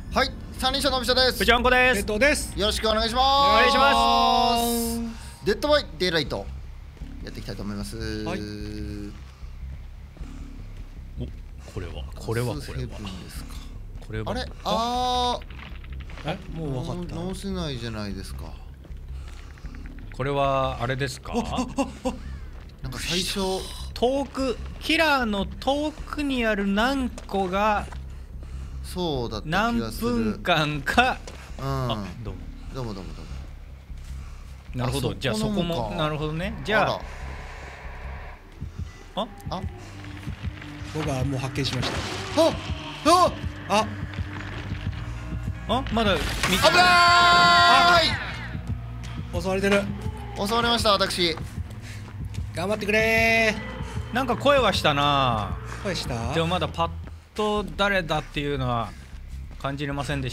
はい、三人称のびしょです。 ぶちゃんこです。 です。 よろしくお願いします。 お願いします。 デッドバイデイライトやっていきたいと思います。はい。 これはセブンですか。 これはあれもう分かった。 直せないじゃないですか。 これはあれですか。 なんか最初遠くキラーの遠くにある何個がそうだった気何がする。 分間か。 あ、 どうもどうも。 なるほど。じゃあそこもなるほどね。じゃあ僕はもう発見しました。 まだ危ない。 襲われてる。 襲われました私。 頑張ってくれー。なんか声はしたな。 声した。 でもまだパッと誰だっていうのは感じれませんでした。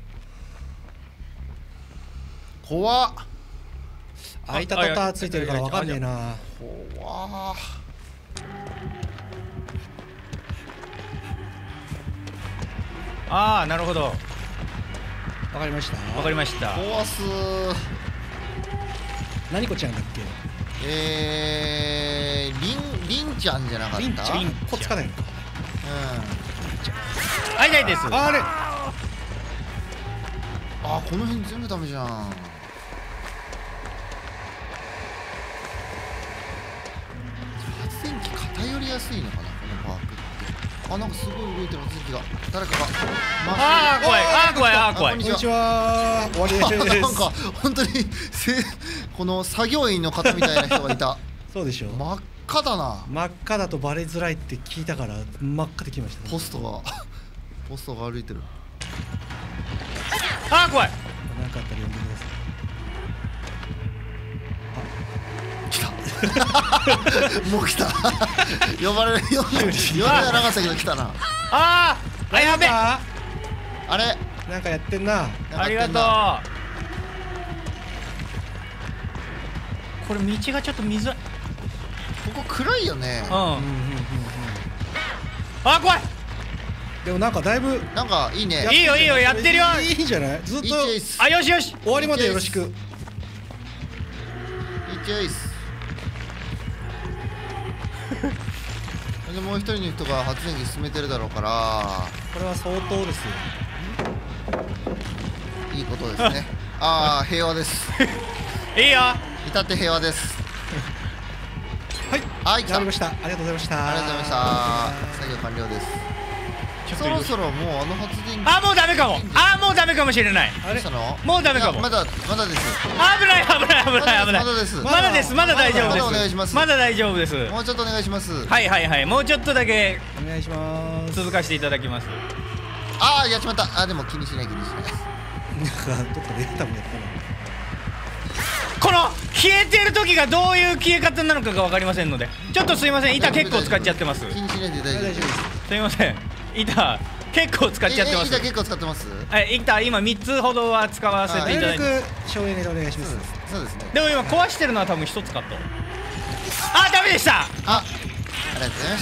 怖っ。 開いたタタついてるから分かんねえな。 怖っ。 ああ、なるほど。 わかりました。 わかりました。 怖すー。 何子ちゃんだっけ。 りんちゃんじゃなかった。 りんちゃん。こっつかないのか。 あ、痛いです。 あれ。 この辺全部ダメじゃん。発電機偏りやすいのかな、このパークって。なんかすごい動いてる発電機が。誰かが怖い。 こんにちは。終わりです。 なんか本当にこの作業員の方みたいな人がいた。 そうでしょ。 真っ赤だな。 真っ赤だとバレづらいって聞いたから真っ赤で来ました。 ポストが歩いてる。 怖い。 何かあったら呼んでください。 もう来た。呼ばれなかったけど来たな。 やべ。 あれなんかやってんな。 ありがとう。これ道がちょっと見づらい。 ここ暗いよね。 怖い。 でもなんかだいぶなんかいいね。 いいよやってるよ。 いいんじゃない。ずっと。 よし。 終わりまでよろしく。 いいチェイス。でもう一人の人が発電機進めてるだろうから、 これは相当ですよ。 いいことですね。平和です。 いいよ。 至って平和です。 はい、来ました。ありがとうございました。 作業完了です。そろそろもう発電機。 もうダメかも。もうダメかもしれない。 どうしたの？ もうダメかも。 まだです。 危ない。まだです。まだ大丈夫です。 まだお願いします。 まだ大丈夫です。 もうちょっとお願いします。 はい。もうちょっとだけお願いします。 続かせていただきます。 やっちまった。でも気にしない。 なんかどっかで多分やったな。 この消えてる時がどういう消え方なのかが分かりませんので、ちょっとすいません。板結構使っちゃってます。 気にしないで大丈夫です。 すいません。板結構使っちゃってます。 板結構使ってます。 板今3つほどは使わせていただいて。 省エネでお願いします。 そうですね。 でも今壊してるのは多分1つカット。ダメでした。 ありがとうございました。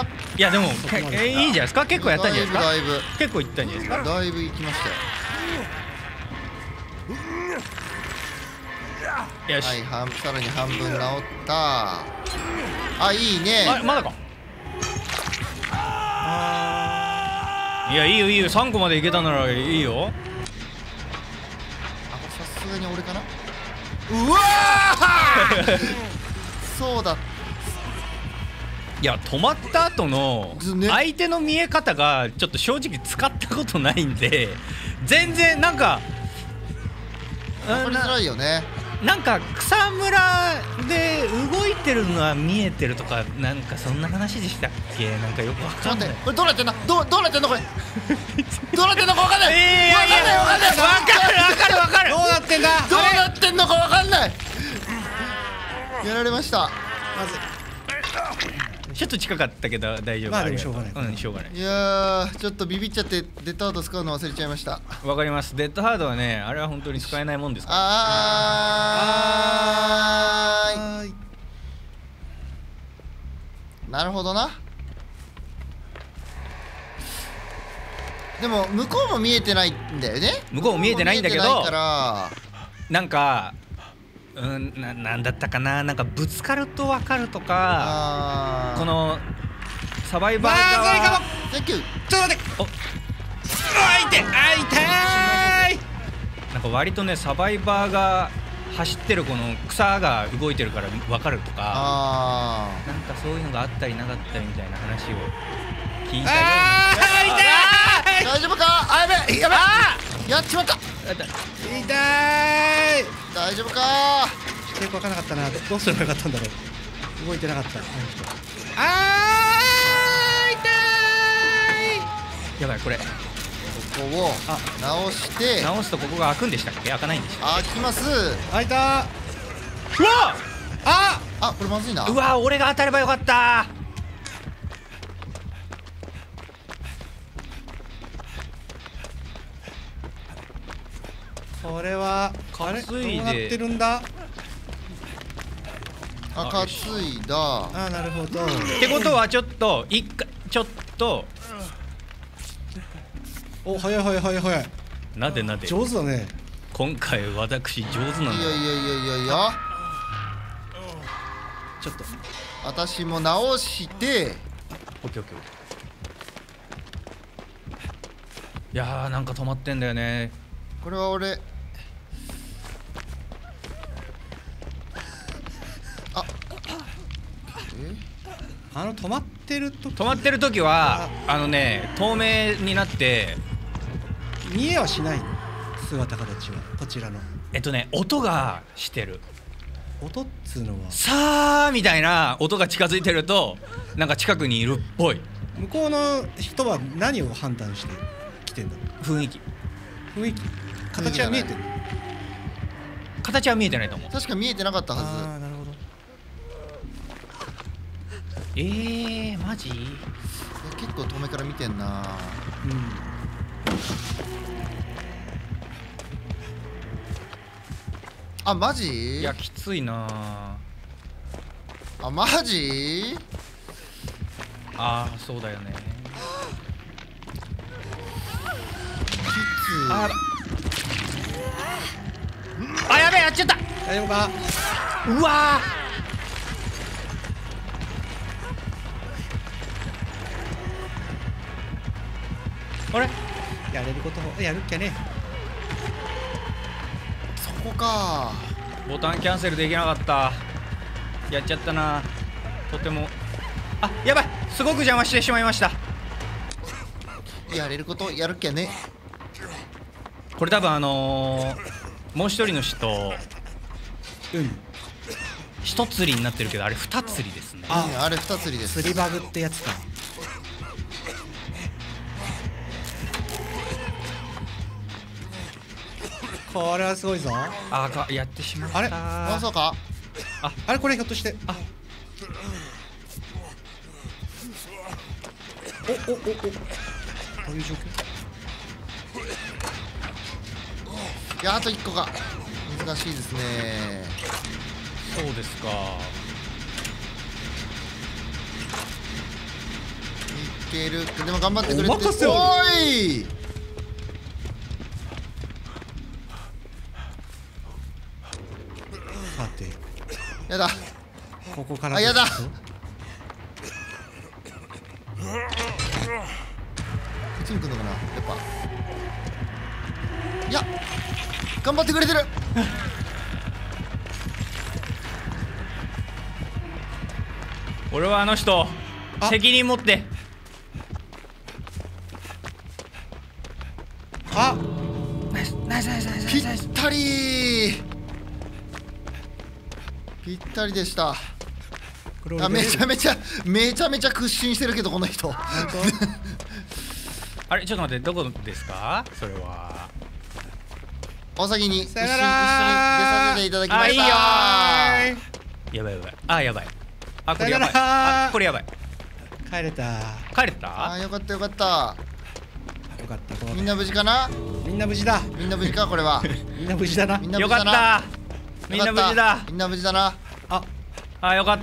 いやでもいいんじゃないですか。結構やったんじゃないですか。 だいぶ結構いったんじゃないですか。 だいぶいきましたよ。 よし。 さらに半分治った。いいね。 まだか。いや、いいよ3個までいけたならいいよ。 さすがに俺かな。うわそうだ。 いや、止まった後の相手の見え方がちょっと正直使ったことないんで、全然なんか分かりづらいよね。 なんか草むらで動いてるのは見えてるとか、なんかそんな話でしたっけ。なんかよくわかんない。 これどうなってんの？どうなってんのこれ。どうなってんのかわかんない。 わかる。 どうなってんだ。 どうなってんのかわかんない。やられました。 まずちょっと近かったけど大丈夫。 でもしょうがない。 しょうがない。 いやー、ちょっとビビっちゃってデッドハード使うの忘れちゃいました。 わかります。デッドハードはね、あれは本当に使えないもんですから。 なるほどな。 でも向こうも見えてないんだよね。 向こうも見えてないんだけど、 見えてないからなんかなんだったかな、なんかぶつかると分かるとか、このサバイバー側。 センキュー。 ちょっと待って。 お、痛い。なんか割とねサバイバーが走ってるこの草が動いてるから分かるとか、なんかそういうのがあったりなかったりみたいな話を聞いたような。 大丈夫か。あ、やべえ、やべえ、やっちまった。 痛い。 大丈夫か。 よく分からなかったな。どうすればよかったんだろう。動いてなかった。 痛い。やばい、これここを直して直すとここが開くんでしたっけ？開かないんでしたっ開きます。 開いた。 け？うわあ、これまずいな。 うわ、俺が当たればよかった。 これはあれどうなってるんだ。 あ、担いだ。 あ、なるほど。 ってことはちょっと一回ちょっとお、早い。 なで上手だね。 今回私上手なんだ。 いや。 ちょっと私も直して。 オッケー。いやー、なんか止まってんだよね。 これは俺。 止まってる時は透明になって見えはしないの。姿形はこちらの音がしてる。 音っつうのはさーみたいな音が近づいてるとなんか近くにいるっぽい。 向こうの人は何を判断して来てんだろう。 雰囲気形は見えてる。 形は見えてないと思う。 確か見えてなかったはず。 ああ、なるほど。 マジ？ 結構遠目から見てんな。あ、マジ？ いや、きついな。 あ、マジ？ ああ、そうだよね。あ、やべえ、やっちゃった。 大丈夫か。 うわー、あれやれることをやるっきゃね。 そこか。 ボタンキャンセルできなかった。やっちゃったな。とてもやばい、すごく邪魔してしまいました。 やれることをやるっきゃね。 これ多分もう一人の人一釣りになってるけど、あれ二釣りですね。 あれ二釣りです。 釣りバグってやつか。これはすごいぞ。 やってしまった。 あれそうか。 あれこれひょっとしておどういう状況。 いや、あと1個が難しいですね。 そうですか。 いける。でも頑張ってくれて。 お任せを。 おい。 さて、 やだ。 ここからあ、やだ。こっちに来るのかな、やっぱ。いや、頑張ってくれてる。 俺はあの人責任持って。 ぴったり。ぴったりでした。めちゃめちゃ屈伸してるけど、この人。 あれ、ちょっと待って、どこですかそれは。 お先に一緒に出さよならさせていただきました。 いいよー。やばい。やばい。これやばい。これやばい。 帰れた。 帰れた？ よかった。 よかった。 みんな無事かな。 みんな無事だ。 みんな無事か、これは。 みんな無事だな。 よかった。みんな無事だ。 みんな無事だな。 よかった。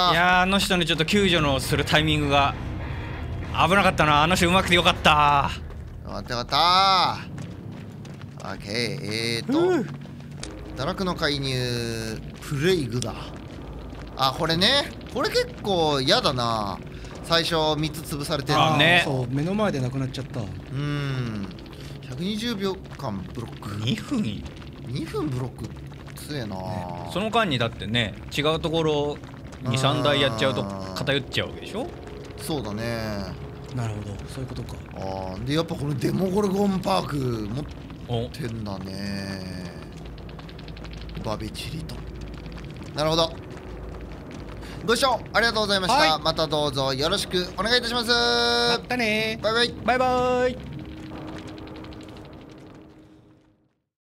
よかった。 いやー、あの人にちょっと救助のするタイミングが危なかったな、あの人うまくてよかった。 よかったよかった。オッケー。堕落の介入プレイグだ。あ、これね、これ結構嫌だな。最初3つ潰されてるのね。 そう、目の前でなくなっちゃった。 120秒間ブロック。 2分 2分ブロック強えな、 ね。その間にだってね、違うところ23台やっちゃうと偏っちゃうわけでしょ。 そうだね。 なるほど、そういうことか。 でやっぱこのデモゴルゴンパーク持ってんだね。バビチリと。なるほど。ご視聴ありがとうございました。またどうぞよろしくお願いいたします。 またね。 バイバイ。 バイバイ。